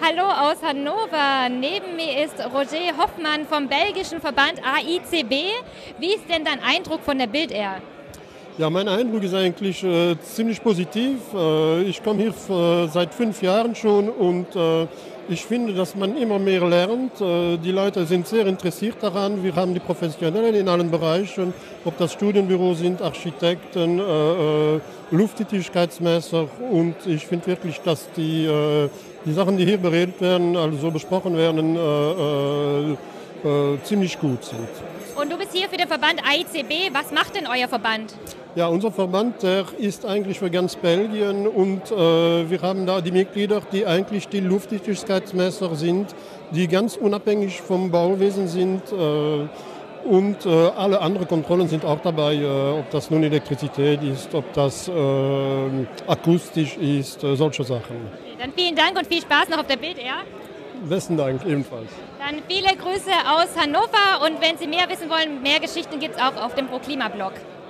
Hallo aus Hannover. Neben mir ist Roger Hoffmann vom belgischen Verband AICB. Wie ist denn dein Eindruck von der Bild Air? Ja, mein Eindruck ist eigentlich ziemlich positiv. Ich komme hier seit 5 Jahren schon und ich finde, dass man immer mehr lernt. Die Leute sind sehr interessiert daran. Wir haben die Professionellen in allen Bereichen, ob das Studienbüro sind, Architekten, Lufttätigkeitsmesser. Und ich finde wirklich, dass die Sachen, die hier beredet werden, also besprochen werden, ziemlich gut sind. Und du bist hier für den Verband AICB. Was macht denn euer Verband? Ja, unser Verband, der ist eigentlich für ganz Belgien und wir haben da die Mitglieder, die eigentlich die Lufttätigkeitsmesser sind, die ganz unabhängig vom Bauwesen sind und alle anderen Kontrollen sind auch dabei, ob das nun Elektrizität ist, ob das akustisch ist, solche Sachen. Okay, dann vielen Dank und viel Spaß noch auf der Bild Air. Besten Dank, ebenfalls. Dann viele Grüße aus Hannover und wenn Sie mehr wissen wollen, mehr Geschichten gibt es auch auf dem ProKlima-Blog.